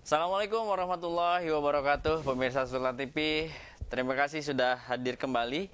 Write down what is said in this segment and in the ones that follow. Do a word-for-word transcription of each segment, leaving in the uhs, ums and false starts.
Assalamualaikum warahmatullahi wabarakatuh, pemirsa Sultan T V. Terima kasih sudah hadir kembali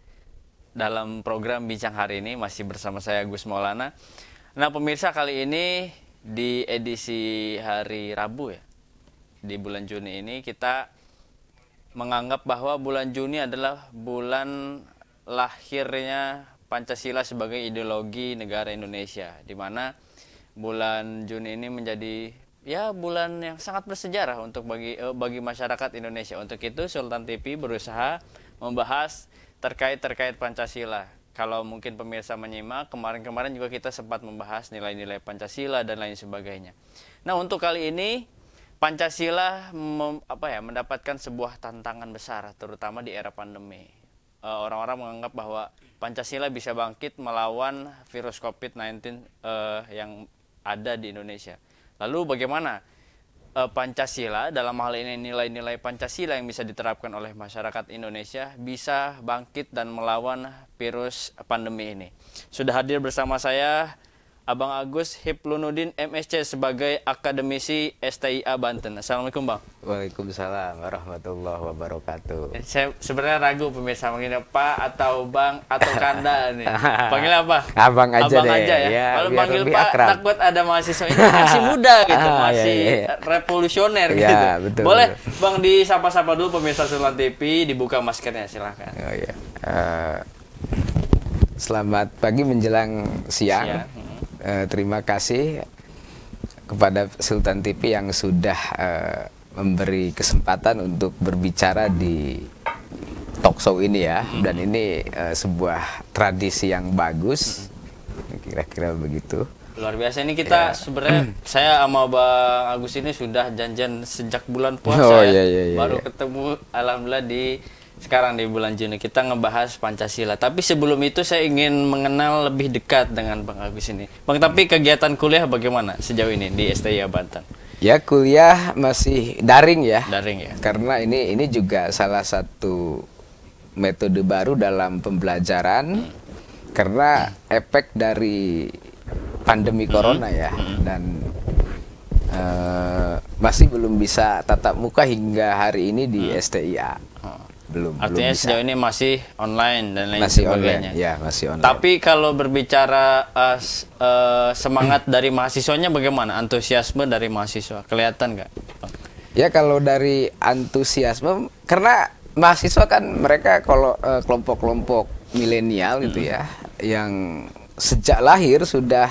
dalam program Bincang hari ini, masih bersama saya Gus Maulana. Nah, pemirsa, kali ini di edisi hari Rabu ya, di bulan Juni ini kita menganggap bahwa bulan Juni adalah bulan lahirnya Pancasila sebagai ideologi negara Indonesia, di mana bulan Juni ini menjadi ya bulan yang sangat bersejarah untuk bagi eh, bagi masyarakat Indonesia. Untuk itu Sultan T V berusaha membahas terkait terkait Pancasila. Kalau mungkin pemirsa menyimak, kemarin-kemarin juga kita sempat membahas nilai-nilai Pancasila dan lain sebagainya. Nah, untuk kali ini Pancasila mem, apa ya mendapatkan sebuah tantangan besar, terutama di era pandemi. Orang-orang menganggap bahwa Pancasila bisa bangkit melawan virus covid sembilan belas uh, yang ada di Indonesia. Lalu bagaimana uh, Pancasila, dalam hal ini nilai-nilai Pancasila yang bisa diterapkan oleh masyarakat Indonesia, bisa bangkit dan melawan virus pandemi ini? Sudah hadir bersama saya Abang Agus Hiplunuddin M Sc sebagai akademisi S T I A Banten. Assalamualaikum, Bang. Waalaikumsalam warahmatullahi wabarakatuh. Saya sebenarnya ragu pemirsa manggilnya Pak atau Bang atau Kanda nih. Panggil apa? Abang aja Abang deh. aja ya. Ya, kalau biar panggil lebih Pak akrab. takut ada mahasiswa ini masih muda gitu, Ah, masih iya, iya. revolusioner Ya, gitu. betul, Boleh betul. Bang disapa-sapa dulu pemirsa Sultan T V, dibuka maskernya silahkan. Oh, iya. Eh, selamat pagi menjelang siang. Siang. Eh, terima kasih kepada Sultan T V yang sudah eh, memberi kesempatan untuk berbicara di talk show ini ya. Dan ini eh, sebuah tradisi yang bagus. Kira-kira begitu. Luar biasa ini kita Ya. sebenarnya saya sama Bang Agus ini sudah janjian sejak bulan puasa Oh, ya. iya, iya, iya, Baru iya. ketemu alhamdulillah di sekarang di bulan Juni kita ngebahas Pancasila. Tapi sebelum itu saya ingin mengenal lebih dekat dengan Bang Agus ini. Bang, tapi kegiatan kuliah bagaimana sejauh ini di S T I A Banten? Ya, kuliah masih daring ya. Daring ya. Karena ini ini juga salah satu metode baru dalam pembelajaran. Karena efek dari pandemi corona ya, dan eh, masih belum bisa tatap muka hingga hari ini di S T I A. Belum. Artinya belum bisa. sejauh ini masih online dan lain Masih sebagainya. online. Ya, masih online. Tapi kalau berbicara uh, s- uh, semangat dari mahasiswanya bagaimana? Antusiasme dari mahasiswa kelihatan nggak, Bang? Ya, kalau dari antusiasme, karena mahasiswa kan mereka kalau eh, kelompok-kelompok milenial gitu ya, yang sejak lahir sudah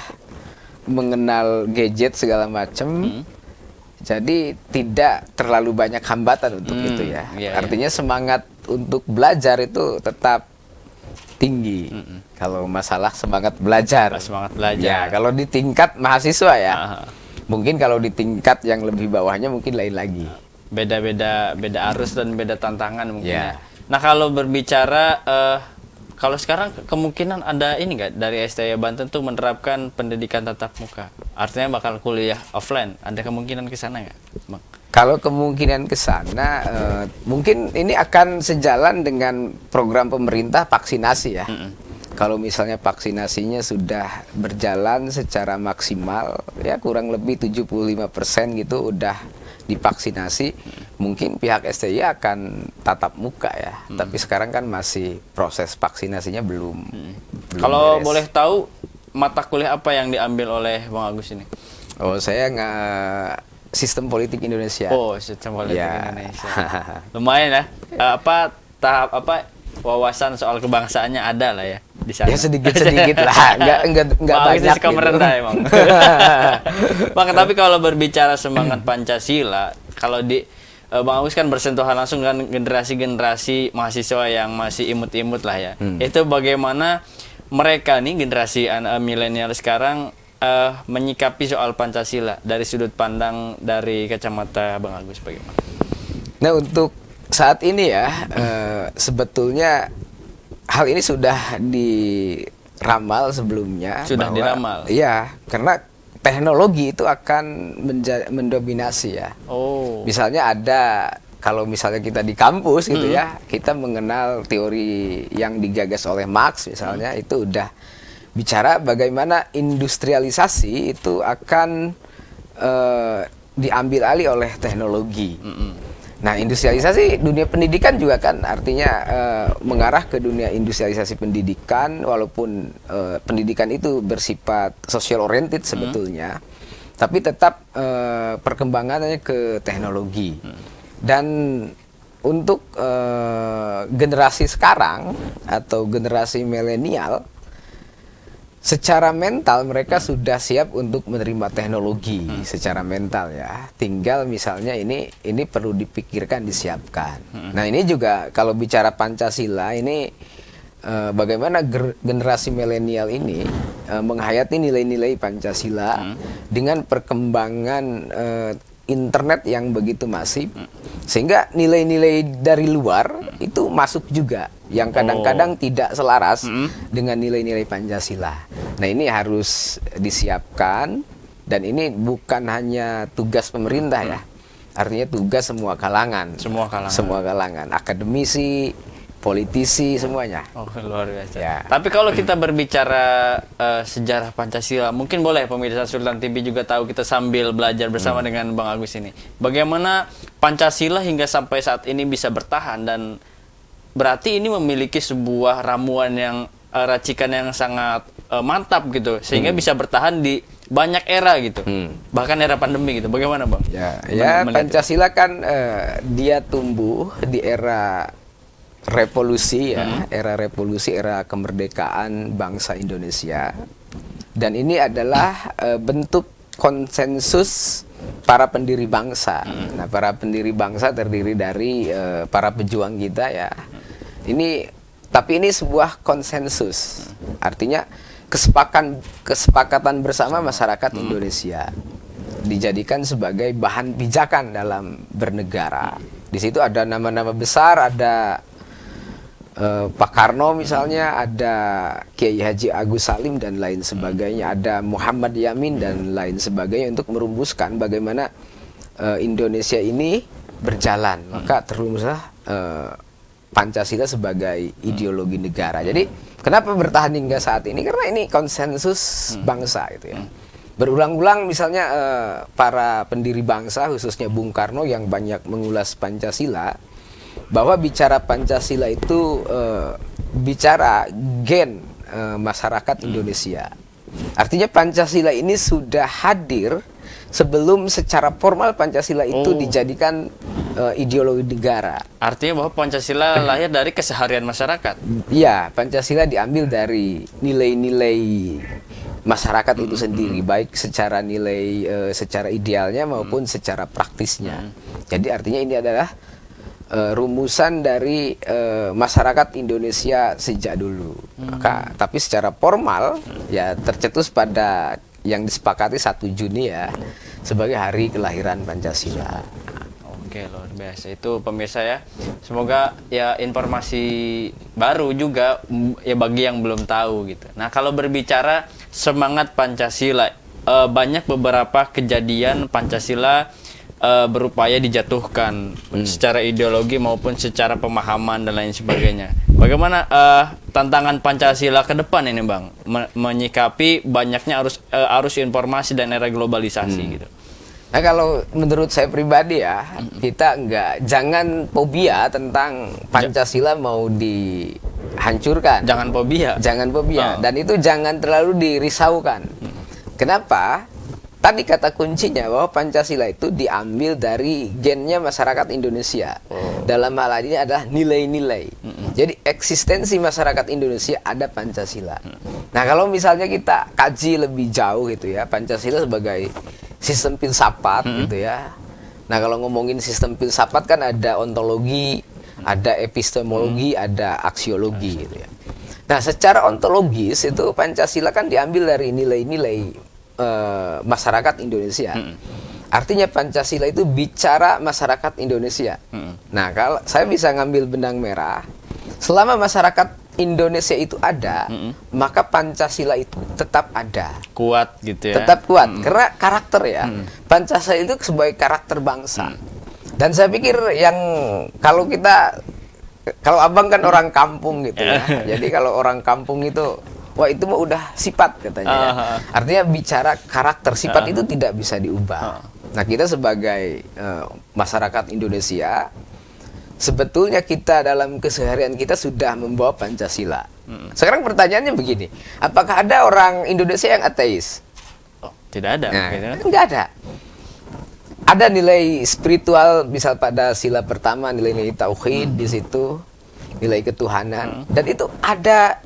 mengenal gadget segala macam. Jadi tidak terlalu banyak hambatan untuk Hmm, itu ya. iya, Artinya semangat untuk belajar itu tetap tinggi. Kalau masalah semangat belajar. Semangat belajar. Ya, kalau di tingkat mahasiswa ya. Aha. Mungkin kalau di tingkat yang lebih bawahnya mungkin lain lagi. Beda-beda beda arus dan beda tantangan mungkin ya. Ya. Nah, kalau berbicara eh, kalau sekarang kemungkinan ada ini nggak dari S T I A Banten tuh menerapkan pendidikan tatap muka. Artinya bakal kuliah offline. Ada kemungkinan ke sana nggak, Bang? Kalau kemungkinan ke sana, eh, mungkin ini akan sejalan dengan program pemerintah vaksinasi ya. Kalau misalnya vaksinasinya sudah berjalan secara maksimal, ya kurang lebih tujuh puluh lima persen gitu udah divaksinasi, mungkin pihak S T I A akan tatap muka ya. Tapi sekarang kan masih proses vaksinasinya belum. belum Kalau beres. boleh tahu mata kuliah apa yang diambil oleh Bang Agus ini? Oh, saya nggak sistem politik Indonesia. Oh, sistem politik Ya. Indonesia. Lumayan ya. Eh, apa tahap apa wawasan soal kebangsaannya ada lah ya di sana. Ya sedikit-sedikit lah, nggak nggak nggak Bang Agus banyak. suka gitu. merendah emang. Bang, tapi kalau berbicara semangat Pancasila, kalau di eh, Bang Agus kan bersentuhan langsung dengan generasi-generasi mahasiswa yang masih imut-imut lah ya. Itu bagaimana mereka nih generasi anak milenial sekarang eh, menyikapi soal Pancasila dari sudut pandang dari kacamata Bang Agus bagaimana? Nah, untuk saat ini ya, eh, sebetulnya hal ini sudah diramal sebelumnya. Sudah bahwa- diramal? Iya, karena teknologi itu akan menja- mendominasi ya. Oh. Misalnya ada, kalau misalnya kita di kampus gitu ya, kita mengenal teori yang digagas oleh Marx misalnya, itu udah bicara bagaimana industrialisasi itu akan eh, diambil alih oleh teknologi. Mm-mm. Nah, industrialisasi dunia pendidikan juga kan artinya uh, mengarah ke dunia industrialisasi pendidikan, walaupun uh, pendidikan itu bersifat social oriented sebetulnya, mm. tapi tetap uh, perkembangannya ke teknologi. Mm. Dan untuk uh, generasi sekarang atau generasi milenial, secara mental mereka sudah siap untuk menerima teknologi hmm. secara mental ya. Tinggal misalnya ini ini perlu dipikirkan, disiapkan. Hmm. Nah, ini juga kalau bicara Pancasila ini uh, bagaimana generasi milenial ini uh, menghayati nilai-nilai Pancasila hmm. dengan perkembangan uh, internet yang begitu masif, hmm. sehingga nilai-nilai dari luar hmm. itu masuk juga, yang kadang-kadang oh. tidak selaras hmm. dengan nilai-nilai Pancasila. Nah, ini harus disiapkan, dan ini bukan hanya tugas pemerintah ya, artinya tugas semua kalangan, semua kalangan, semua kalangan, akademisi, politisi, semuanya. Oh, luar biasa. Ya. Tapi kalau kita berbicara uh, sejarah Pancasila, mungkin boleh pemirsa Sultan T V juga tahu, kita sambil belajar bersama hmm. dengan Bang Agus ini. Bagaimana Pancasila hingga sampai saat ini bisa bertahan, dan berarti ini memiliki sebuah ramuan yang uh, racikan yang sangat uh, mantap gitu, sehingga hmm. bisa bertahan di banyak era gitu, hmm. bahkan era pandemi gitu. Bagaimana, Bang? Ya, ya Pancasila kan uh, dia tumbuh di era revolusi ya, hmm. era revolusi, era kemerdekaan bangsa Indonesia, dan ini adalah uh, bentuk konsensus para pendiri bangsa. Hmm. Nah, para pendiri bangsa terdiri dari uh, para pejuang kita ya. Ini, tapi ini sebuah konsensus, artinya kesepakatan kesepakatan bersama masyarakat hmm. Indonesia, dijadikan sebagai bahan pijakan dalam bernegara. Di situ ada nama-nama besar, ada Uh, Pak Karno misalnya, ada Kiai Haji Agus Salim dan lain sebagainya, ada Muhammad Yamin dan lain sebagainya, untuk merumuskan bagaimana uh, Indonesia ini berjalan. Maka terumuslah uh, Pancasila sebagai ideologi negara. Jadi kenapa bertahan hingga saat ini? Karena ini konsensus bangsa gitu ya. Berulang-ulang misalnya uh, para pendiri bangsa, khususnya Bung Karno yang banyak mengulas Pancasila, bahwa bicara Pancasila itu uh, bicara gen uh, masyarakat Indonesia. Artinya Pancasila ini sudah hadir sebelum secara formal Pancasila itu oh. dijadikan uh, ideologi negara. Artinya bahwa Pancasila lahir dari keseharian masyarakat. Iya, Pancasila diambil dari nilai-nilai masyarakat itu sendiri, baik secara nilai uh, secara idealnya maupun secara praktisnya. Jadi artinya ini adalah Uh, rumusan dari uh, masyarakat Indonesia sejak dulu. Hmm. Maka, tapi secara formal hmm. ya tercetus pada yang disepakati satu Juni ya sebagai hari kelahiran Pancasila. Oke, luar biasa. Itu pemirsa ya. Semoga ya informasi baru juga ya bagi yang belum tahu gitu. Nah, kalau berbicara semangat Pancasila, uh, banyak beberapa kejadian Pancasila Uh, berupaya dijatuhkan hmm. secara ideologi maupun secara pemahaman dan lain sebagainya. Bagaimana uh, tantangan Pancasila ke depan ini, Bang, Me menyikapi banyaknya arus uh, arus informasi dan era globalisasi hmm. gitu. Nah, kalau menurut saya pribadi ya, hmm. kita enggak, jangan fobia tentang Pancasila mau dihancurkan. Jangan fobia. Jangan fobia. Oh. Dan itu jangan terlalu dirisaukan. Hmm. Kenapa? Tadi kata kuncinya bahwa Pancasila itu diambil dari gennya masyarakat Indonesia. Oh. Dalam hal ini adalah nilai-nilai. Mm-mm. Jadi eksistensi masyarakat Indonesia ada Pancasila. Mm. Nah, kalau misalnya kita kaji lebih jauh gitu ya, Pancasila sebagai sistem filsafat mm. gitu ya. Nah, kalau ngomongin sistem filsafat kan ada ontologi, mm. ada epistemologi, mm. ada aksiologi mm. gitu ya. Nah, secara ontologis itu Pancasila kan diambil dari nilai-nilai Uh, masyarakat Indonesia. Hmm. Artinya Pancasila itu bicara masyarakat Indonesia. Hmm. Nah, kalau saya bisa ngambil benang merah, selama masyarakat Indonesia itu ada, hmm. maka Pancasila itu tetap ada. Kuat gitu ya. Tetap kuat, hmm. karena karakter ya. Hmm. Pancasila itu sebagai karakter bangsa. Hmm. Dan saya pikir yang kalau kita, kalau abang kan orang kampung gitu ya. Jadi kalau orang kampung itu, wah itu mah udah sifat katanya. Uh, ya. Artinya bicara karakter, sifat uh, itu tidak bisa diubah. Uh. Nah, kita sebagai uh, masyarakat Indonesia, sebetulnya kita dalam keseharian kita sudah membawa Pancasila. Hmm. Sekarang pertanyaannya begini, apakah ada orang Indonesia yang ateis? Oh, tidak ada. Nah, gitu. Enggak ada. Ada nilai spiritual, misal pada sila pertama nilai-nilai tauhid hmm. di situ, nilai ketuhanan, hmm. dan itu ada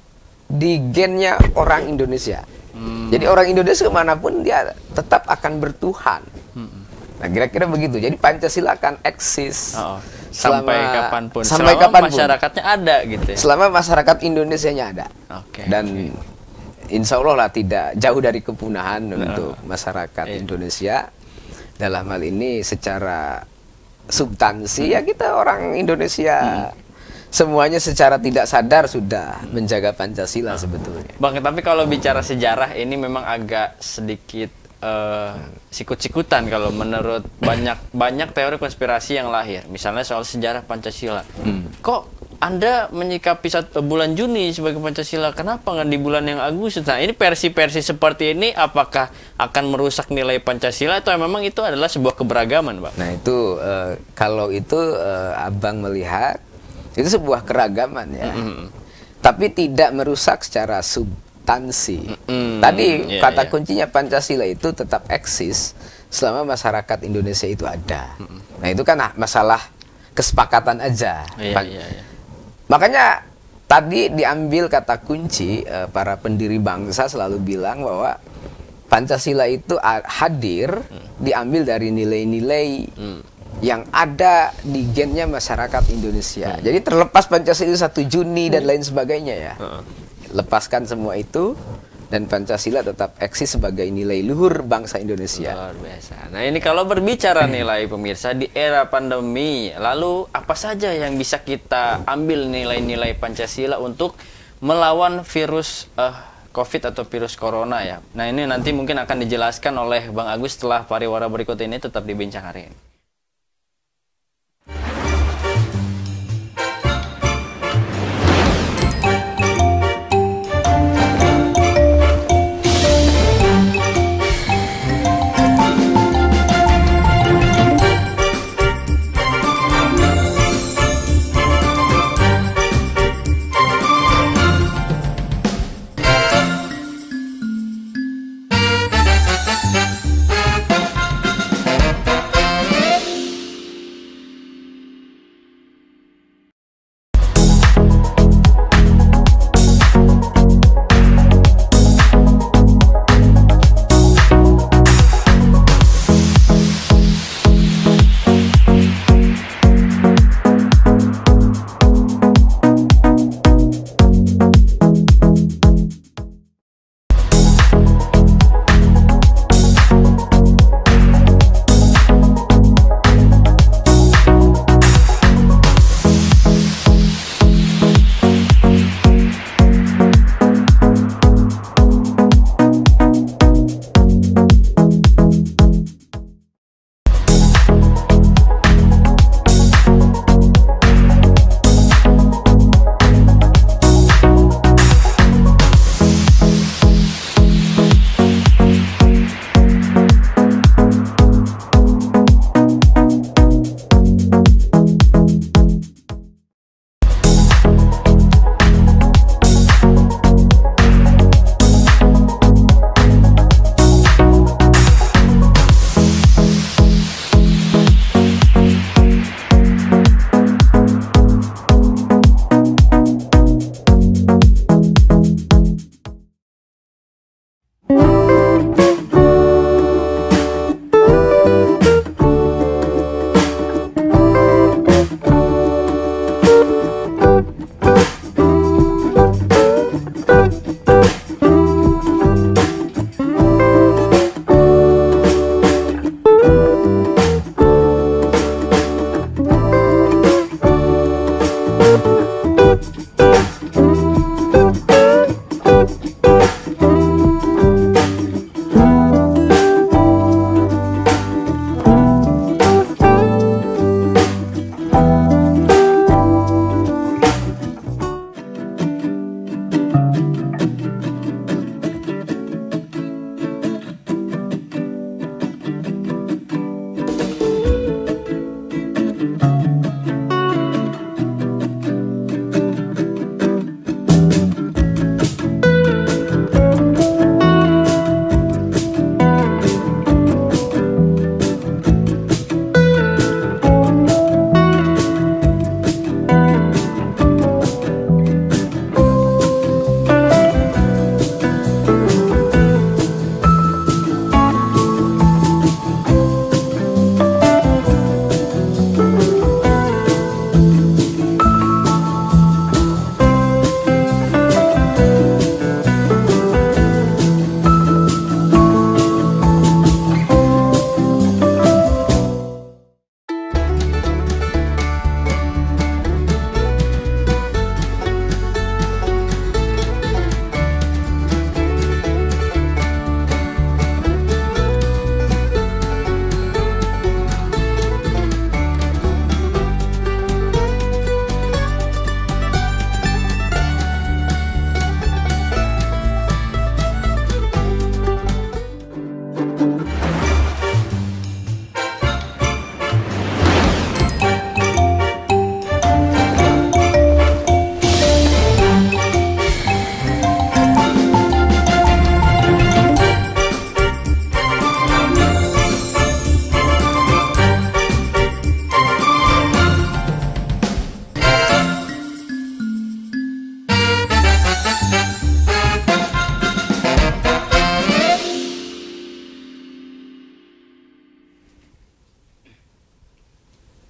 di gennya orang Indonesia. Hmm. Jadi orang Indonesia kemanapun dia tetap akan bertuhan. Hmm. Nah, kira-kira begitu. Jadi Pancasila akan eksis oh, sampai selama, kapanpun. Sampai selama kapanpun. Masyarakatnya ada gitu. Ya? Selama masyarakat Indonesianya ada. Okay, Dan okay. insya Allah lah tidak jauh dari kepunahan oh. untuk masyarakat yeah. Indonesia. Dalam hal ini secara substansi hmm. ya kita orang Indonesia. Hmm. Semuanya secara tidak sadar sudah menjaga Pancasila nah. sebetulnya. Bang, tapi kalau bicara sejarah ini memang agak sedikit uh, sikut-sikutan kalau menurut banyak banyak teori konspirasi yang lahir. Misalnya soal sejarah Pancasila. Hmm. Kok Anda menyikapi satu, bulan Juni sebagai Pancasila? Kenapa nggak di bulan yang Agustus? Nah, ini versi-versi seperti ini apakah akan merusak nilai Pancasila atau memang itu adalah sebuah keberagaman, Bang? Nah, itu uh, kalau itu uh, Abang melihat itu sebuah keragaman ya, mm-hmm. tapi tidak merusak secara substansi. Mm-hmm. Tadi yeah, kata yeah. kuncinya Pancasila itu tetap eksis selama masyarakat Indonesia itu ada. Mm-hmm. Nah, itu kan masalah kesepakatan aja. Yeah, yeah, yeah. Makanya tadi diambil kata kunci, eh, para pendiri bangsa selalu bilang bahwa Pancasila itu hadir mm. diambil dari nilai-nilai mm. yang ada di gennya masyarakat Indonesia. Hmm. Jadi terlepas Pancasila satu Juni dan lain sebagainya ya. Hmm. Lepaskan semua itu dan Pancasila tetap eksis sebagai nilai luhur bangsa Indonesia. Luar biasa. Nah, ini kalau berbicara nilai pemirsa di era pandemi, lalu apa saja yang bisa kita ambil nilai-nilai Pancasila untuk melawan virus uh, COVID atau virus corona ya. Nah, ini nanti mungkin akan dijelaskan oleh Bang Agus setelah pariwara berikut ini. Tetap di Bincang Hari Ini.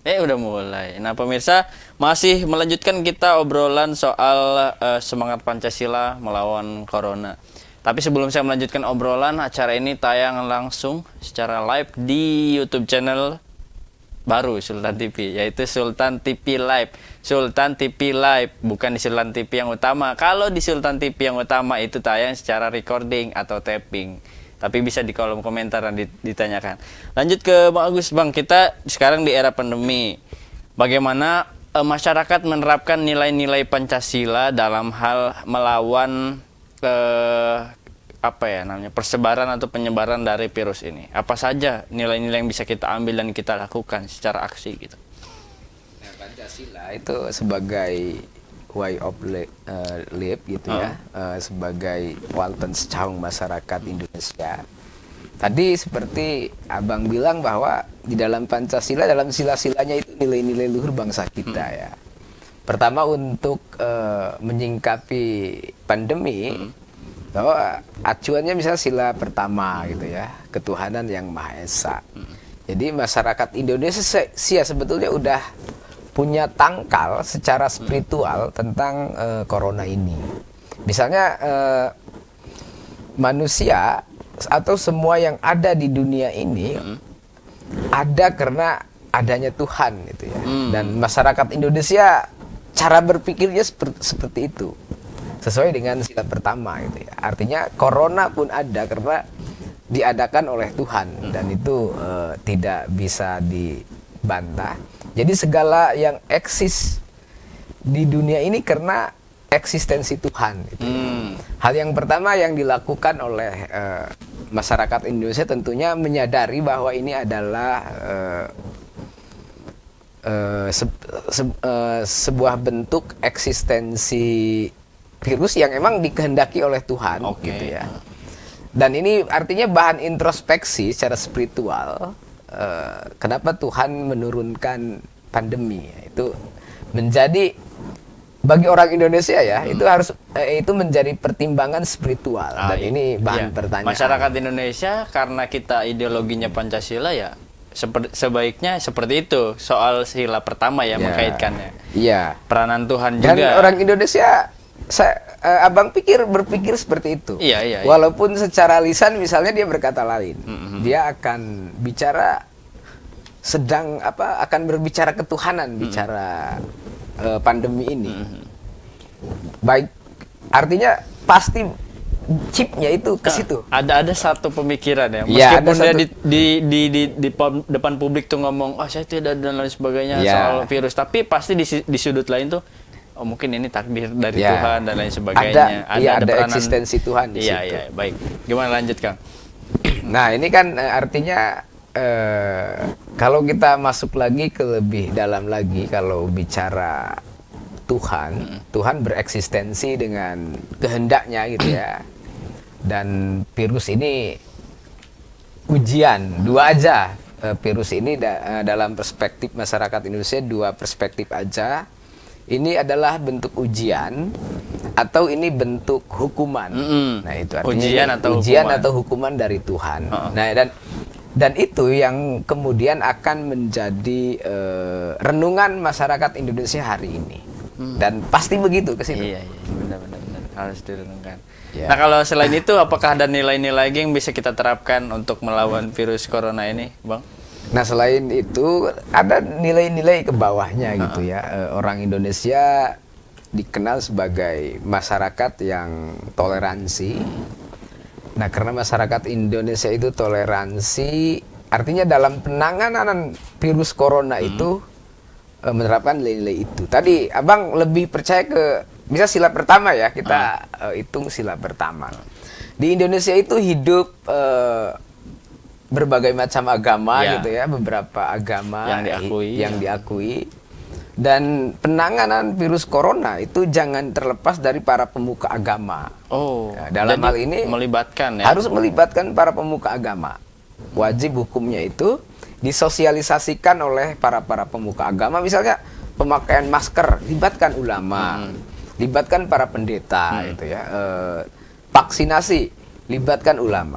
Eh udah mulai. Nah pemirsa, masih melanjutkan kita obrolan soal uh, semangat Pancasila melawan Corona. Tapi sebelum saya melanjutkan obrolan, acara ini tayang langsung secara live di YouTube channel baru Sultan T V, yaitu Sultan T V Live. Sultan T V Live, bukan di Sultan T V yang utama. Kalau di Sultan T V yang utama itu tayang secara recording atau taping. Tapi bisa di kolom komentar dan ditanyakan. Lanjut ke Bang Agus, Bang. Kita sekarang di era pandemi. Bagaimana e, masyarakat menerapkan nilai-nilai Pancasila dalam hal melawan e, apa ya namanya persebaran atau penyebaran dari virus ini? Apa saja nilai-nilai yang bisa kita ambil dan kita lakukan secara aksi gitu? Nah, Pancasila itu sebagai way of li uh, live gitu oh. ya, uh, sebagai Weltanschauung masyarakat Indonesia. Tadi seperti Abang bilang bahwa di dalam Pancasila, dalam sila-silanya itu nilai-nilai luhur bangsa kita hmm. ya. Pertama untuk uh, menyingkapi pandemi, hmm. bahwa acuannya misalnya sila pertama gitu ya, ketuhanan yang Maha Esa. Hmm. Jadi masyarakat Indonesia sebetulnya udah punya tangkal secara spiritual tentang uh, corona ini. Misalnya uh, manusia atau semua yang ada di dunia ini hmm. ada karena adanya Tuhan gitu ya. Hmm. Dan masyarakat Indonesia cara berpikirnya seperti, seperti itu. Sesuai dengan sila pertama gitu ya. Artinya corona pun ada karena diadakan oleh Tuhan hmm. dan itu uh, tidak bisa dibantah. Jadi segala yang eksis di dunia ini karena eksistensi Tuhan. Gitu. Hmm. Hal yang pertama yang dilakukan oleh uh, masyarakat Indonesia tentunya menyadari bahwa ini adalah uh, uh, se se uh, sebuah bentuk eksistensi virus yang emang dikehendaki oleh Tuhan. Okay. Gitu ya. Dan ini artinya bahan introspeksi secara spiritual. Uh, kenapa Tuhan menurunkan pandemi itu menjadi bagi orang Indonesia ya hmm. itu harus eh, itu menjadi pertimbangan spiritual ah, dan iya. ini bahan iya. pertanyaan masyarakat Indonesia karena kita ideologinya Pancasila ya seperti sebaiknya seperti itu soal sila pertama ya, ya. mengkaitkannya iya peranan Tuhan dan juga orang Indonesia saya, eh, abang pikir berpikir seperti itu iya, iya, iya. walaupun secara lisan misalnya dia berkata lain mm-hmm. dia akan bicara sedang apa akan berbicara ketuhanan mm-hmm. bicara uh, pandemi ini mm-hmm. baik artinya pasti chipnya itu ke situ nah, ada ada satu pemikiran ya meskipun ya, dia di, di, di, di, di depan publik tuh ngomong oh saya tidak dan lain sebagainya ya. soal virus tapi pasti di, di sudut lain tuh oh mungkin ini takdir dari ya. Tuhan dan lain sebagainya. Ada, ada, ya, ada, ada eksistensi Tuhan di iya, situ. Iya, baik. Gimana lanjut, Kang? Nah, ini kan artinya eh, kalau kita masuk lagi ke lebih dalam lagi, kalau bicara Tuhan, hmm. Tuhan bereksistensi dengan kehendaknya gitu ya. Dan virus ini ujian, dua aja. Virus ini da dalam perspektif masyarakat Indonesia dua perspektif aja. Ini adalah bentuk ujian atau ini bentuk hukuman. Mm-hmm. Nah itu artinya ujian atau ujian hukuman. atau hukuman dari Tuhan. Uh-uh. Nah dan dan itu yang kemudian akan menjadi uh, renungan masyarakat Indonesia hari ini. Mm. Dan pasti begitu ke situ. Iya, iya, benar-benar harus direnungkan. Yeah. Nah kalau selain itu apakah ada nilai-nilai lagi yang bisa kita terapkan untuk melawan virus corona ini, Bang? Nah selain itu ada nilai-nilai ke bawahnya gitu ya. E, orang Indonesia dikenal sebagai masyarakat yang toleransi. Nah karena masyarakat Indonesia itu toleransi, artinya dalam penanganan virus corona hmm. itu e, menerapkan nilai-nilai itu. Tadi abang lebih percaya ke, misal sila pertama ya, kita hmm. e, hitung sila pertama. Di Indonesia itu hidup e, berbagai macam agama ya. gitu ya, beberapa agama yang diakui, yang diakui. Dan penanganan virus corona itu jangan terlepas dari para pemuka agama. Oh, ya, dalam hal ini melibatkan ya. Harus melibatkan para pemuka agama. Wajib hukumnya itu disosialisasikan oleh para para pemuka agama. Misalnya pemakaian masker, libatkan ulama, hmm. libatkan para pendeta, hmm. gitu ya. E, vaksinasi, libatkan ulama.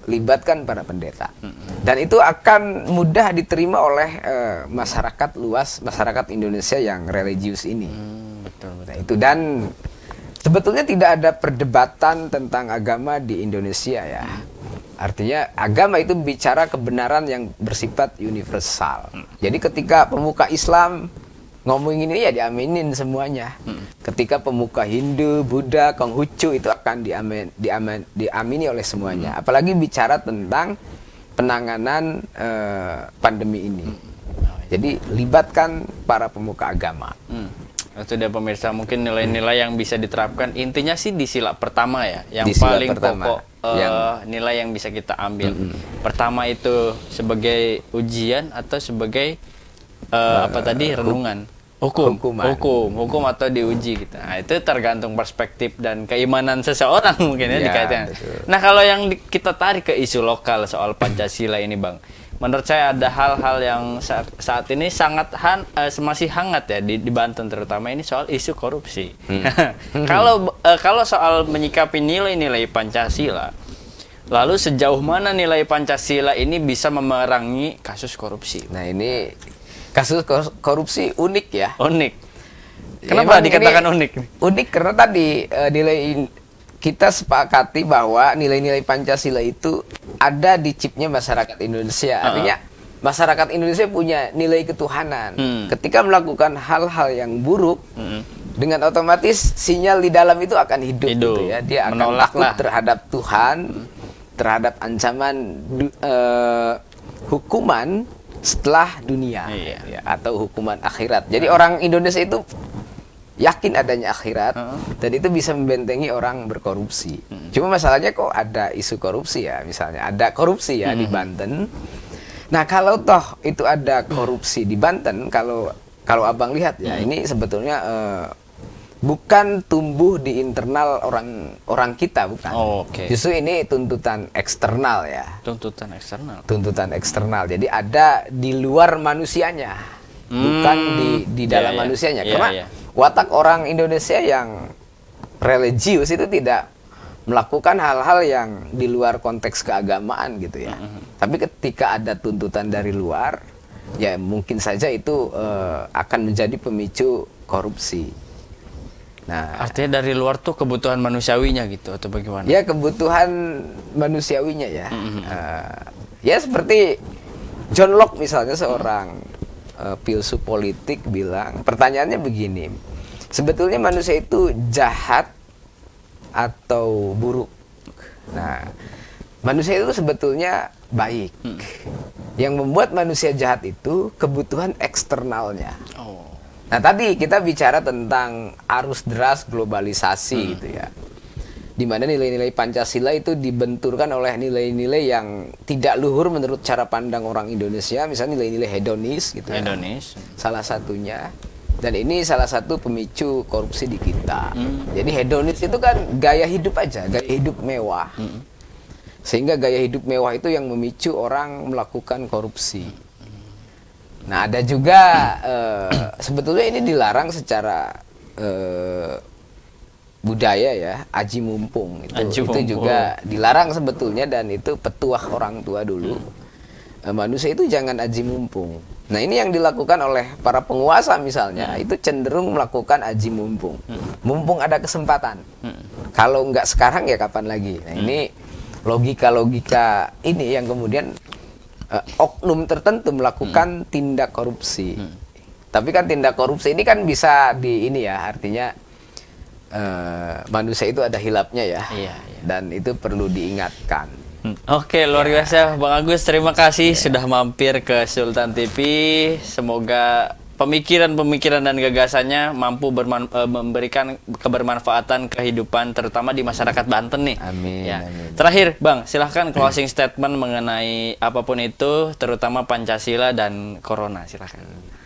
libatkan para pendeta. Dan itu akan mudah diterima oleh uh, masyarakat luas, masyarakat Indonesia yang religius ini. Hmm, betul, betul. Nah, itu dan sebetulnya tidak ada perdebatan tentang agama di Indonesia ya. Artinya agama itu bicara kebenaran yang bersifat universal. Jadi ketika pemuka Islam ngomongin ini ya diaminin semuanya. Ketika pemuka Hindu, Buddha, Konghucu itu akan diamin, diamin, diamini oleh semuanya. Apalagi bicara tentang penanganan uh, pandemi ini. Jadi libatkan para pemuka agama. Hmm. Itu dia pemirsa, mungkin nilai-nilai yang bisa diterapkan intinya sih di sila pertama ya, yang paling pertama, pokok uh, yang... nilai yang bisa kita ambil. Mm-hmm. Pertama itu sebagai ujian atau sebagai uh, uh, apa tadi renungan, hukum, hukuman. hukum, hukum atau diuji gitu. Nah, itu tergantung perspektif dan keimanan seseorang mungkin ya, ya dikaitkan. Betul. Nah kalau yang di, kita tarik ke isu lokal soal Pancasila ini Bang. Menurut saya ada hal-hal yang saat, saat ini sangat han, uh, masih hangat ya di, di Banten terutama ini soal isu korupsi. Hmm. Kalau uh, kalau soal menyikapi nilai-nilai Pancasila, lalu sejauh mana nilai Pancasila ini bisa memerangi kasus korupsi? Nah ini kasus korupsi unik ya. Unik. Kenapa ya, dikatakan unik? Unik karena tadi uh, nilai kita sepakati bahwa nilai-nilai Pancasila itu ada di chipnya masyarakat Indonesia. Artinya uh-uh. masyarakat Indonesia punya nilai ketuhanan. Hmm. Ketika melakukan hal-hal yang buruk, hmm. dengan otomatis sinyal di dalam itu akan hidup, hidup. Gitu ya. Dia akan menolak takut lah terhadap Tuhan, hmm. terhadap ancaman uh, hukuman setelah dunia, iya. ya, atau hukuman akhirat. Jadi uh-huh. orang Indonesia itu yakin adanya akhirat, uh-huh. dan itu bisa membentengi orang berkorupsi. Uh-huh. Cuma masalahnya kok ada isu korupsi ya, misalnya ada korupsi ya uh-huh. di Banten. Nah kalau toh itu ada korupsi di Banten, kalau kalau abang lihat ya, uh-huh. ini sebetulnya uh, bukan tumbuh di internal orang orang kita, bukan. Oh, okay. Justru ini tuntutan eksternal ya. Tuntutan eksternal. Tuntutan eksternal. Jadi ada di luar manusianya, hmm. bukan di di dalam yeah, manusianya. Yeah. Karena yeah, yeah. watak orang Indonesia yang religius itu tidak melakukan hal-hal yang di luar konteks keagamaan gitu ya. Mm-hmm. Tapi ketika ada tuntutan dari luar, ya mungkin saja itu uh, akan menjadi pemicu korupsi. Nah, artinya dari luar tuh kebutuhan manusiawinya gitu atau bagaimana? Ya kebutuhan manusiawinya ya. Mm-hmm. uh, ya seperti John Locke misalnya seorang Uh, filsuf politik bilang, pertanyaannya begini, sebetulnya manusia itu jahat atau buruk? Nah, manusia itu sebetulnya baik. Hmm. Yang membuat manusia jahat itu kebutuhan eksternalnya. Oh. Nah, tadi kita bicara tentang arus deras globalisasi hmm. gitu ya. Di mana nilai-nilai Pancasila itu dibenturkan oleh nilai-nilai yang tidak luhur menurut cara pandang orang Indonesia, misalnya nilai-nilai hedonis gitu. Hedonis. Ya. Salah satunya. Dan ini salah satu pemicu korupsi di kita. Hmm. Jadi hedonis itu kan gaya hidup aja, gaya hidup mewah. Hmm. Sehingga gaya hidup mewah itu yang memicu orang melakukan korupsi. Nah, ada juga uh, sebetulnya ini dilarang secara uh, budaya ya, aji mumpung itu, aji mumpung. Itu juga dilarang sebetulnya, dan itu petuah orang tua dulu. Hmm. E, manusia itu jangan aji mumpung. Nah ini yang dilakukan oleh para penguasa misalnya, hmm. itu cenderung melakukan aji mumpung. Hmm. Mumpung ada kesempatan. Hmm. Kalau nggak sekarang ya kapan lagi. Nah hmm. ini logika-logika ini yang kemudian e, oknum tertentu melakukan hmm. tindak korupsi. Hmm. Tapi kan tindak korupsi ini kan bisa di ini ya, artinya Uh, manusia itu ada hilapnya ya, iya, iya. Dan itu perlu diingatkan. Hmm. Oke, luar ya. biasa Bang Agus, terima kasih ya. sudah mampir ke Sultan T V. Semoga pemikiran-pemikiran dan gagasannya mampu berman, uh, memberikan kebermanfaatan kehidupan terutama di masyarakat Banten nih. Amin, ya. amin. Terakhir Bang, silahkan closing statement mengenai apapun itu, terutama Pancasila dan Corona, silahkan.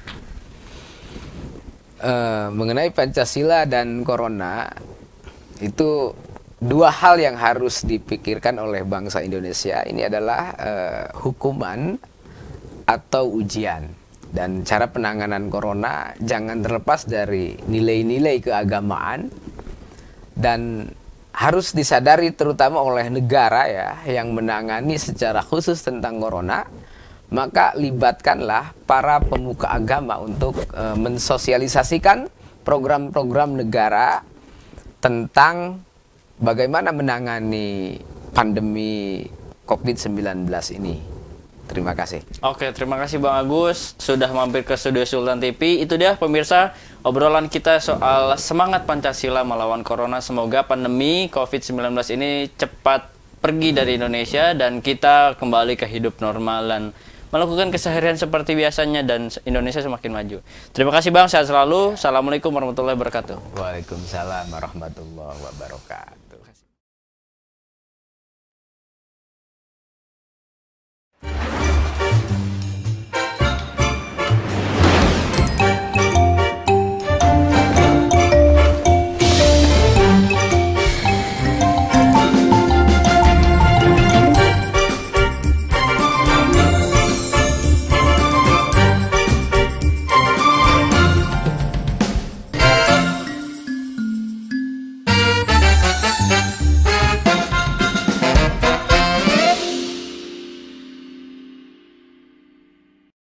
Uh, mengenai Pancasila dan Corona, itu dua hal yang harus dipikirkan oleh bangsa Indonesia. Ini adalah uh, hukuman atau ujian. Dan cara penanganan Corona jangan terlepas dari nilai-nilai keagamaan dan harus disadari terutama oleh negara ya yang menangani secara khusus tentang corona, maka libatkanlah para pemuka agama untuk e, mensosialisasikan program-program negara tentang bagaimana menangani pandemi covid sembilan belas ini. Terima kasih. Oke, terima kasih Bang Agus sudah mampir ke studio Sultan T V. Itu dia pemirsa obrolan kita soal semangat Pancasila melawan Corona. Semoga pandemi covid sembilan belas ini cepat pergi dari Indonesia dan kita kembali ke hidup normal dan melakukan keseharian seperti biasanya dan Indonesia semakin maju. Terima kasih Bang, sehat selalu. Assalamualaikum warahmatullahi wabarakatuh. Waalaikumsalam warahmatullahi wabarakatuh.